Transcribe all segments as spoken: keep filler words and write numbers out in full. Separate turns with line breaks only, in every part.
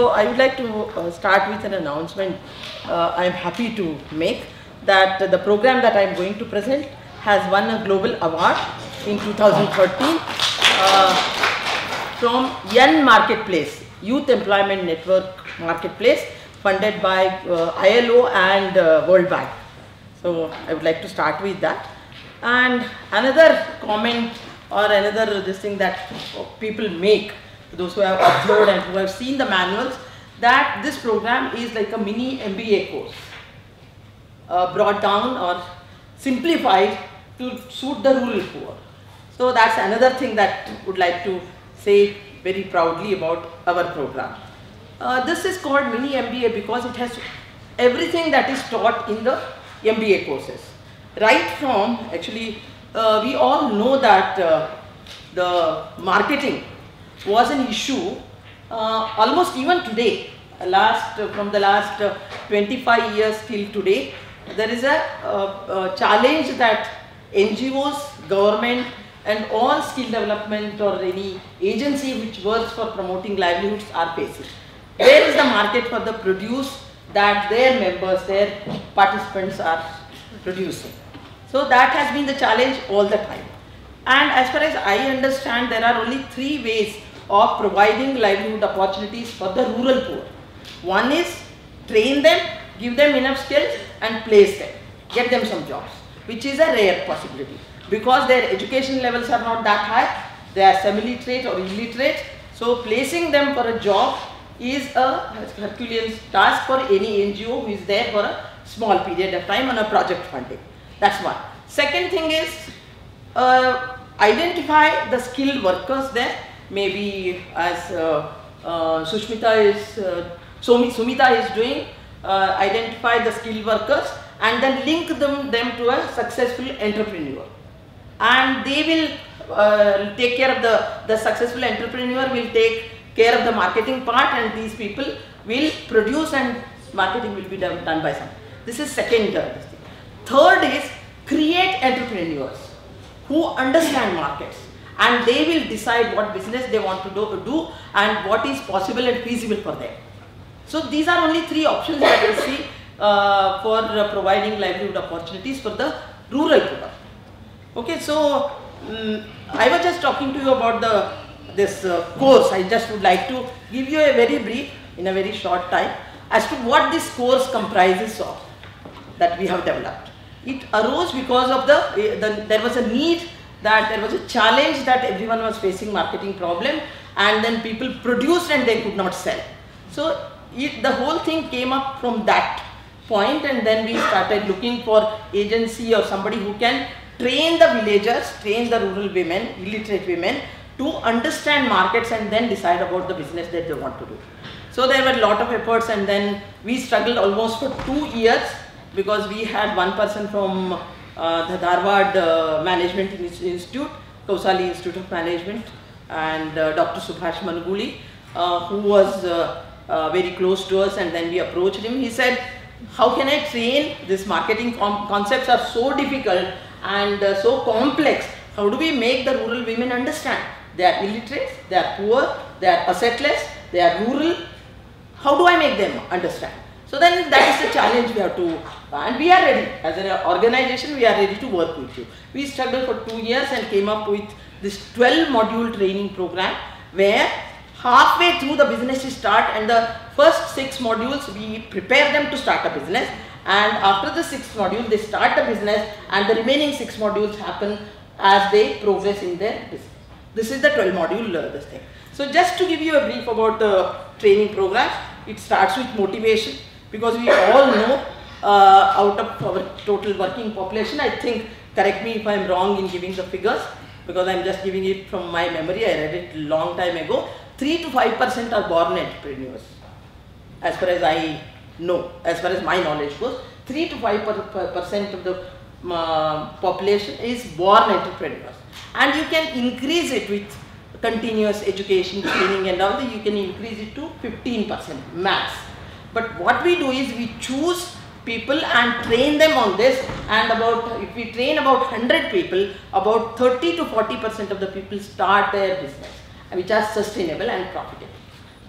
I would like to uh, start with an announcement. Uh, I am happy to make that uh, the program that I am going to present has won a global award in two thousand thirteen uh, from Young Marketplace, Youth Employment Network Marketplace, funded by uh, I L O and uh, World Bank. So I would like to start with that. And another comment or another this thing that people make, those who have observed and who have seen the manuals, that this program is like a mini M B A course, uh, brought down or simplified to suit the rural poor. So that's another thing that I would like to say very proudly about our program. Uh, this is called mini M B A because it has everything that is taught in the M B A courses. Right from, actually, uh, we all know that uh, the marketing was an issue uh, almost even today, last uh, from the last uh, twenty-five years till today. There is a, uh, a challenge that N G Os, government and all skill development or any agency which works for promoting livelihoods are facing. Where is the market for the produce that their members, their participants are producing? So that has been the challenge all the time. And as far as I understand, there are only three ways of providing livelihood opportunities for the rural poor. One is train them, give them enough skills and place them, get them some jobs, which is a rare possibility because their education levels are not that high, they are semi-literate or illiterate. So placing them for a job is a Herculean task for any N G O who is there for a small period of time on a project funding. That's one. Second thing is uh, identify the skilled workers there. Maybe as uh, uh, Sushmita is, uh, Sumita is doing, uh, identify the skilled workers and then link them, them to a successful entrepreneur. And they will uh, take care of the, the successful entrepreneur will take care of the marketing part and these people will produce and marketing will be done, done by some. This is second uh, this thing. Third is create entrepreneurs who understand markets and they will decide what business they want to do, do and what is possible and feasible for them. So these are only three options that we see uh, for uh, providing livelihood opportunities for the rural poor. Okay, so um, I was just talking to you about the this uh, course. I just would like to give you a very brief in a very short time as to what this course comprises of that we have developed. It arose because of the, the there was a need, that there was a challenge that everyone was facing marketing problem and then people produced and they could not sell. So it, the whole thing came up from that point and then we started looking for agency or somebody who can train the villagers, train the rural women, illiterate women to understand markets and then decide about the business that they want to do. So there were a lot of efforts and then we struggled almost for two years because we had one person from uh, the Dharwad uh, Management Institute, Kausali Institute of Management, and uh, Doctor Subhash Manuguli, uh, who was uh, uh, very close to us, and then we approached him. He said, how can I train? These marketing concepts are so difficult and uh, so complex. How do we make the rural women understand? They are illiterate, they are poor, they are assetless, they are rural. How do I make them understand? So then that is the challenge we have to, and we are ready. As an organization, we are ready to work with you. We struggled for two years and came up with this twelve module training program where halfway through the business is start and the first six modules we prepare them to start a business, and after the sixth module they start a business and the remaining six modules happen as they progress in their business. This is the twelve module uh, this thing. So just to give you a brief about the training program, it starts with motivation. Because we all know uh, out of our total working population, I think, correct me if I am wrong in giving the figures, because I am just giving it from my memory, I read it long time ago, three to five percent are born entrepreneurs. As far as I know, as far as my knowledge goes, three to five percent of the uh, population is born entrepreneurs. And you can increase it with continuous education, training and all that, you can increase it to fifteen percent max. But what we do is we choose people and train them on this, and about, if we train about one hundred people, about thirty to forty percent of the people start their business which are sustainable and profitable.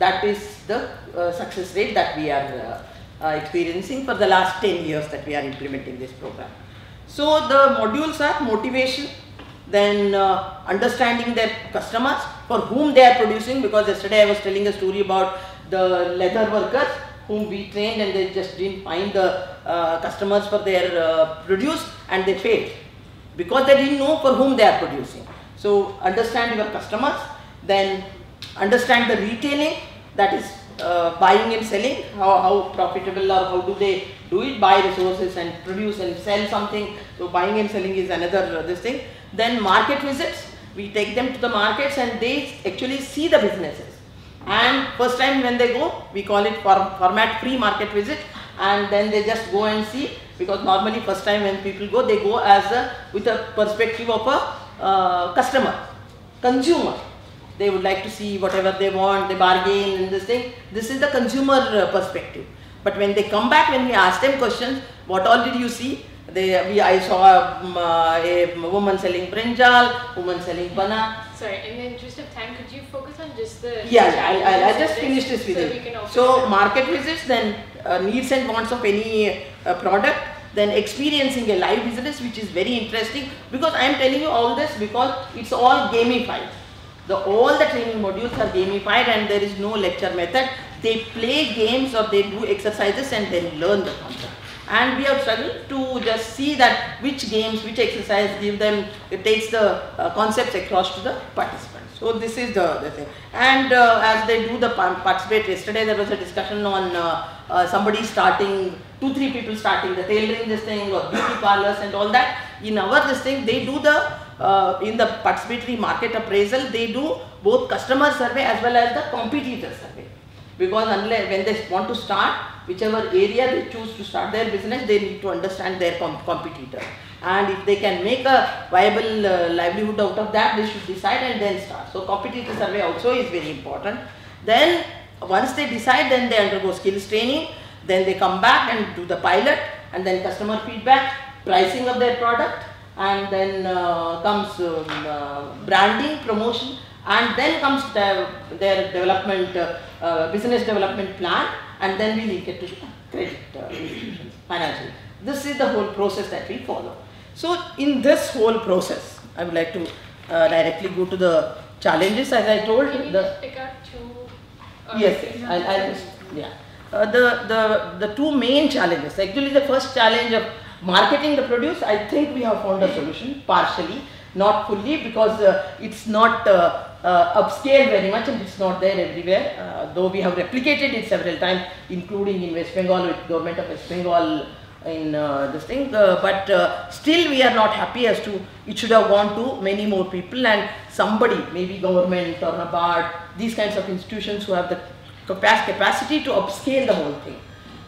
That is the uh, success rate that we are uh, uh, experiencing for the last ten years that we are implementing this program. So the modules are motivation, then uh, understanding their customers for whom they are producing, because yesterday I was telling a story about the leather workers whom we trained and they just didn't find the uh, customers for their uh, produce and they failed because they didn't know for whom they are producing. So understand your customers, then understand the retailing, that is uh, buying and selling, how, how profitable or how do they do it, buy resources and produce and sell something. So buying and selling is another uh, this thing. Then market visits, we take them to the markets and they actually see the businesses. And first time when they go, we call it form, format free market visit, and then they just go and see, because normally first time when people go, they go as a, with a perspective of a uh, customer, consumer. They would like to see whatever they want, they bargain and this thing. This is the consumer uh, perspective. But when they come back, when we ask them questions, what all did you see? They, we, I saw um, uh, a woman selling brinjal, woman selling banana.
Sorry, in the interest of time, could you focus on just the
Yeah, I'll, I'll, I'll just finish this with
so
it. So market visits, then uh, needs and wants of any uh, product, then experiencing a live business, which is very interesting, because I am telling you all this because it's all gamified. The, all the training modules are gamified and there is no lecture method. They play games or they do exercises and then learn the concept. And we have struggled to just see that which games, which exercise give them, it takes the uh, concepts across to the participants. So this is the, the thing. And uh, as they do the participate, yesterday there was a discussion on uh, uh, somebody starting, two, three people starting the tailoring this thing or beauty parlors and all that. In our this thing, they do the, uh, in the participatory market appraisal, they do both customer survey as well as the competitor survey. Because unless, when they want to start, whichever area they choose to start their business, they need to understand their com competitor. And if they can make a viable uh, livelihood out of that, they should decide and then start. So competitor survey also is very important. Then once they decide, then they undergo skills training, then they come back and do the pilot, and then customer feedback, pricing of their product, and then uh, comes um, uh, branding, promotion, and then comes the, their development, uh, uh, business development plan, and then we link it to the credit uh, institutions, financial. This is the whole process that we follow. So in this whole process, I would like to uh, directly go to the challenges, as I told.
Can you
the,
just pick out two? Uh,
yes, I'll, I'll just, yeah. Uh, the, the, the two main challenges, actually the first challenge of marketing the produce, I think we have found a solution partially, not fully, because uh, it's not uh, uh, upscaled very much and it's not there everywhere, uh, though we have replicated it several times, including in West Bengal with government of West Bengal in uh, this thing, uh, but uh, still we are not happy as to, it should have gone to many more people, and somebody, maybe government or NABARD, these kinds of institutions who have the capacity to upscale the whole thing.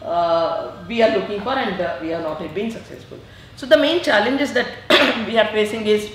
Uh, we are looking for, and uh, we are not been successful. So the main challenges that we are facing is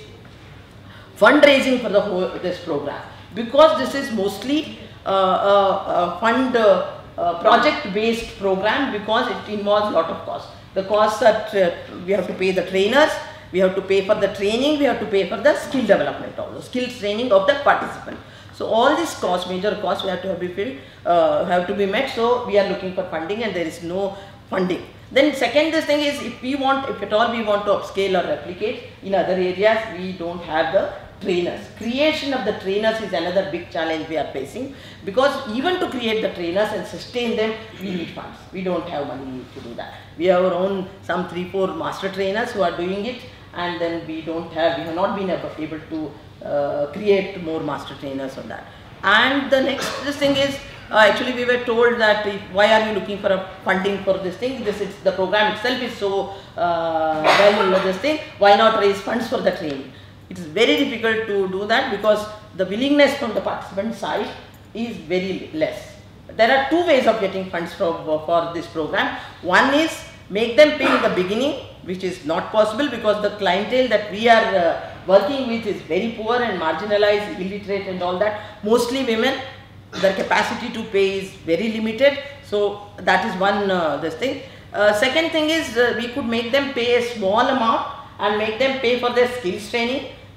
fundraising for the whole this program, because this is mostly uh, a, a fund uh, uh, project based program, because it involves a lot of costs. The costs that uh, we have to pay the trainers, we have to pay for the training, we have to pay for the skill development, also skills training of the participant. So all these costs, major costs, we have to have, be filled, uh, have to be met. So we are looking for funding, and there is no funding. Then second, this thing is, if we want, if at all we want to upscale or replicate in other areas, we don't have the trainers. Creation of the trainers is another big challenge we are facing, because even to create the trainers and sustain them, we need funds. We don't have money to do that. We have our own some three, four master trainers who are doing it, and then we don't have, we have not been able to uh, create more master trainers on that. And the next this thing is, uh, actually we were told that if, why are you looking for a funding for this thing? This is, the program itself is so uh, well this thing, why not raise funds for the training? It is very difficult to do that, because the willingness from the participant side is very less. There are two ways of getting funds for, for this program. One is make them pay in the beginning, which is not possible, because the clientele that we are uh, working with is very poor and marginalized, illiterate and all that. Mostly women, their capacity to pay is very limited. So that is one uh, this thing. Uh, second thing is, uh, we could make them pay a small amount and make them pay for their skills training.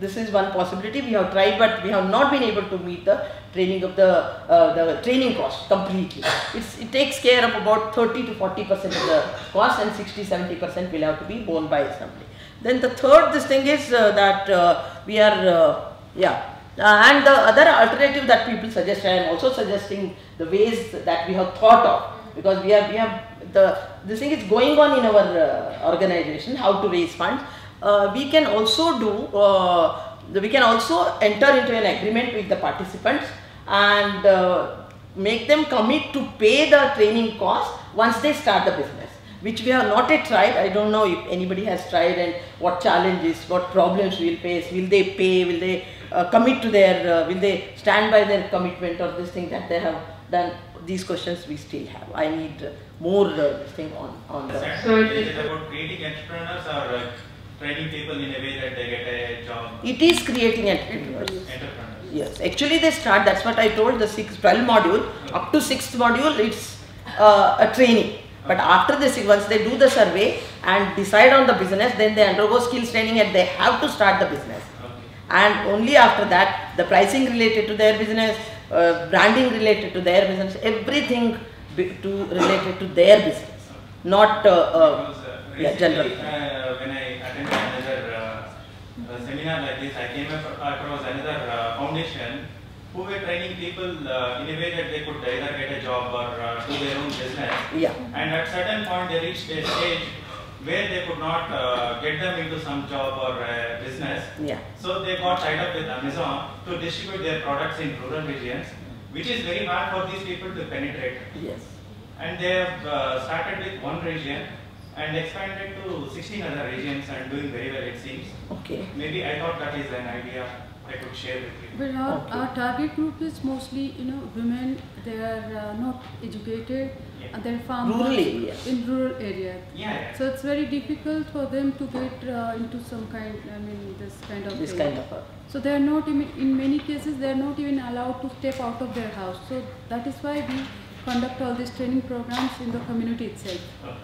this is one possibility. We have tried, but we have not been able to meet the training of the uh, the training cost completely. It's, it takes care of about thirty to forty percent of the cost, and sixty to seventy percent will have to be borne by assembly. Then the third this thing is uh, that uh, we are uh, yeah. Uh, and the other alternative that people suggest, I am also suggesting the ways that we have thought of, because we have we have the this thing is going on in our uh, organization, how to raise funds. Uh, we can also do uh, we can also enter into an agreement with the participants and uh, make them commit to pay the training cost once they start the business, which we have not yet tried. I don't know if anybody has tried and what challenges, what problems we will face. Will they pay? Will they uh, commit to their, uh, will they stand by their commitment or this thing that they have done? These questions we still have. I need uh, more uh, this thing on, on the...
So is it about creating entrepreneurs or uh, training people in a way that they get a job?
It is creating entrepreneurs.
Entrepreneurs.
Yes, actually they start, that's what I told, the sixth, twelve module, up to sixth module it's uh, a training. But after this, once they do the survey and decide on the business, then they undergo skills training and they have to start the business.
Okay.
And only after that, the pricing related to their business, uh, branding related to their business, everything be to related to their business, not uh, uh,
Because, uh,
yeah, general.
recently, uh, when I attended another uh, uh, seminar like this, I came up across another uh, foundation who were training people uh, in a way that they could either get a job or uh, do their own business.
Yeah.
And at certain point they reached a stage where they could not uh, get them into some job or uh, business.
Yeah.
So they got tied up with Amazon to distribute their products in rural regions, which is very hard for these people to penetrate.
Yes.
And they have uh, started with one region and expanded to sixteen other regions and doing very well, it seems.
Okay.
Maybe I thought that is an idea I could share with you.
But our,
Okay.
our target group is mostly, you know, women. They are uh, not educated.
Yeah.
And they're farmers
Rurally, yes.
in rural area.
Yeah, yeah.
So it's very difficult for them to get uh, into some kind, I mean, this kind of
This
thing.
kind of a...
So they are not, even, in many cases, they are not even allowed to step out of their house. So that is why we conduct all these training programs in the community itself.
Okay.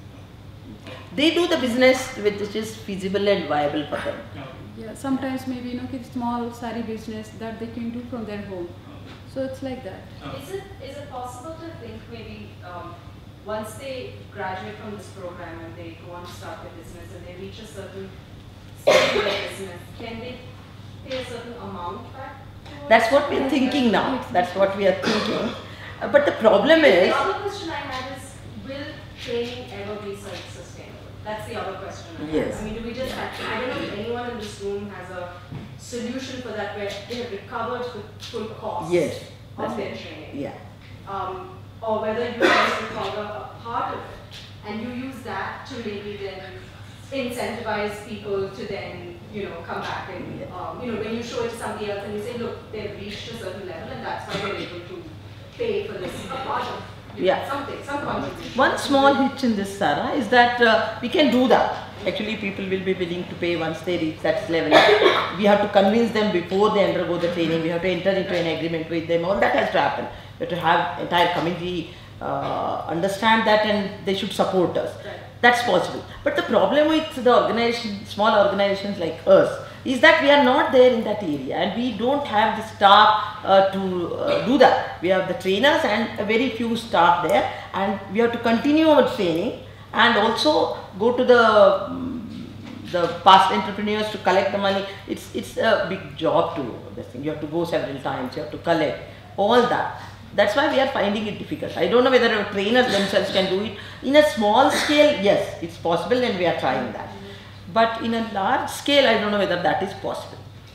They do the business which is feasible and viable for them.
Okay.
Yeah, sometimes maybe, you know, a small sari business that they can do from their home. So it's like that.
Okay.
Is it is it possible to think maybe um, once they graduate from this program and they go on to start their business and they reach a certain stage of their business, can they pay a certain amount back? towards
That's what we are
it?
thinking now. That's what we are thinking. Uh, but the problem is...
The other question I had is, will training ever be self-sustainable? That's the other question. I have.
Yes.
I mean, do we just have, I don't know if anyone in this room has a solution for that where they have recovered the full cost
Yes.
of their training.
Yeah.
Um, or whether you guys recover a part of it and you use that to maybe then incentivize people to then, you know, come back and,
Yeah.
um, you know, when you show it to somebody else and you say, look, they've reached a certain level and that's why they're able to pay for this, a part of you know,
Yeah.
something, some contribution.
One small hitch in this, Sarah, is that uh, we can do that. Actually, people will be willing to pay once they reach that level. We have to convince them before they undergo the training. We have to enter into an agreement with them. All that has to happen. We have to have entire committee uh, understand that and they should support us.
Right.
That's possible. But the problem with the organization, small organizations like us, is that we are not there in that area and we don't have the staff uh, to uh, do that. We have the trainers and a very few staff there, and we have to continue our training and also go to the um, the past entrepreneurs to collect the money. It's it's a big job to this thing. You have to go several times. You have to collect all that. That's why we are finding it difficult. I don't know whether our trainers themselves can do it. In a small scale, yes, it's possible and we are trying that. But in a large scale, I don't know whether that is possible.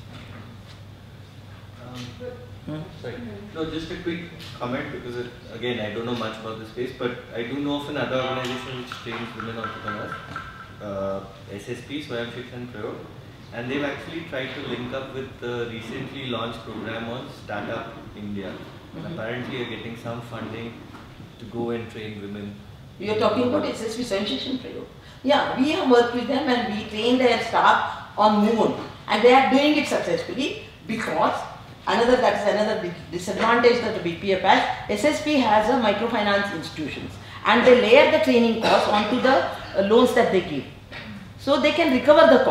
Um,
Hmm?
Sorry. No, just a quick comment because it, again I don't know much about the space, but I do know of another organization which trains women entrepreneurs, uh, S S P, Swayam Shikshan Prayog, and they've actually tried to link up with the recently launched program on Startup India. And
Mhm.
apparently are getting some funding to go and train women.
You are talking about S S P Sensation Prayog. Yeah, we have worked with them and we train their staff on Moon, and they are doing it successfully because another that is another big disadvantage that the B P F has. S S P has a microfinance institutions and they layer the training cost onto the uh, loans that they give. So they can recover the cost.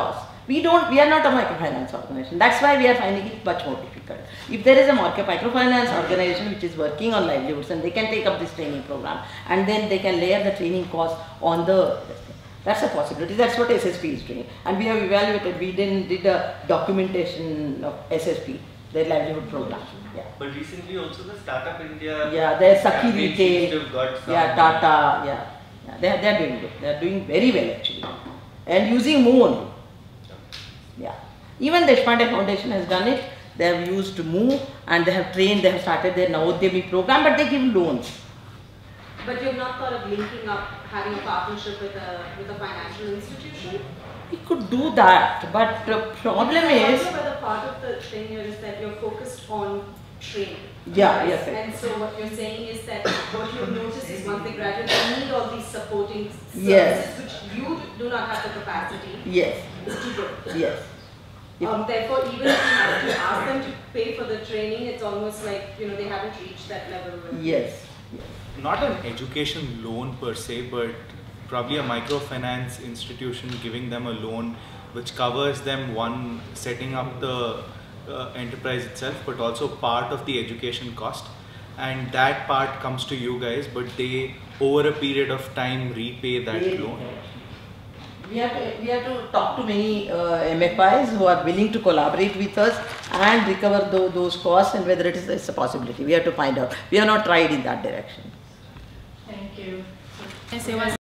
We don't, we are not a microfinance organization. That's why we are finding it much more difficult. If there is a market microfinance organization which is working on livelihoods and they can take up this training program and then they can layer the training cost on the, that's a possibility. That's what S S P is doing. And we have evaluated, we did, did a documentation of S S P, their livelihood program. Yeah.
But recently also the Startup India.
Yeah, there's Sakhi
campaign seems to
Retail.
have got some-
Yeah, Tata. Yeah, yeah. They are, they are doing good. They are doing very well actually. And using Moo only. Yeah. Even the Deshpande Foundation has done it. They have used Moo and they have trained, they have started their Navodhyami program, but they give loans.
But you've not thought of linking up, having a partnership with a with a financial institution?
We could do that, but the problem is.
Also, but the part of the thing here is that you're focused on training.
Yeah,
right?
yes, yes.
And so what you're saying is that what you've noticed is once they graduate, they need all these supporting services,
Yes.
which you do not have the capacity
Yes,
to do.
yes. If-
Um, therefore, even if you have to ask them to pay for the training, it's almost like, you know, they haven't reached that level.
Yes. Yes.
Not an education loan per se, but probably a microfinance institution giving them a loan which covers them, one, setting up the uh, enterprise itself, but also part of the education cost. And that part comes to you guys, but they over a period of time repay that
Really?
loan.
We have to, we have to talk to many uh, M F Is who are willing to collaborate with us and recover tho- those costs, and whether it is it's a possibility. We have to find out. We have not tried in that direction.
Thank you.
Yes, I was